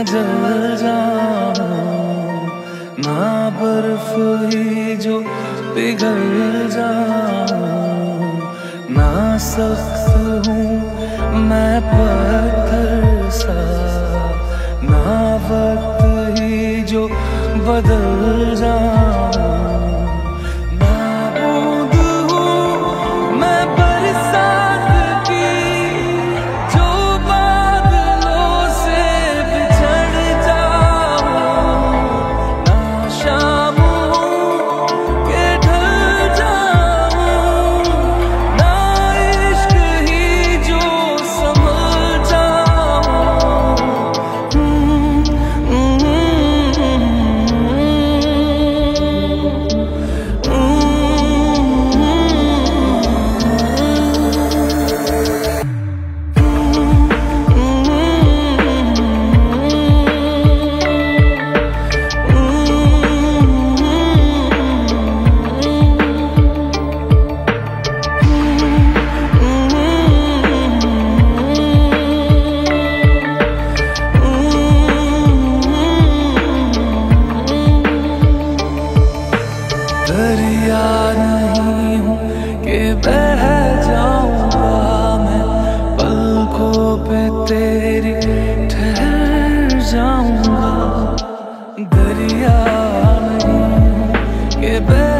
जल जाऊं, ना बर्फ ही जो पिघल जाऊं, ना सख्त हूँ मैं पत्थर सा, ना वक्त ही जो बदल जाऊं, ना बूंद हूँ मैं बरसात की जो बादलों से बिछड़ जाऊं, ना शाम हूँ कि ढल जाऊं, ना इश्क ही जो संभल जाऊं। दरिया नहीं हूँ कि बह जाऊंगा मैं, पलकों पे तेरी ठहर जाऊंगा। दरिया नहीं हूँ कि बह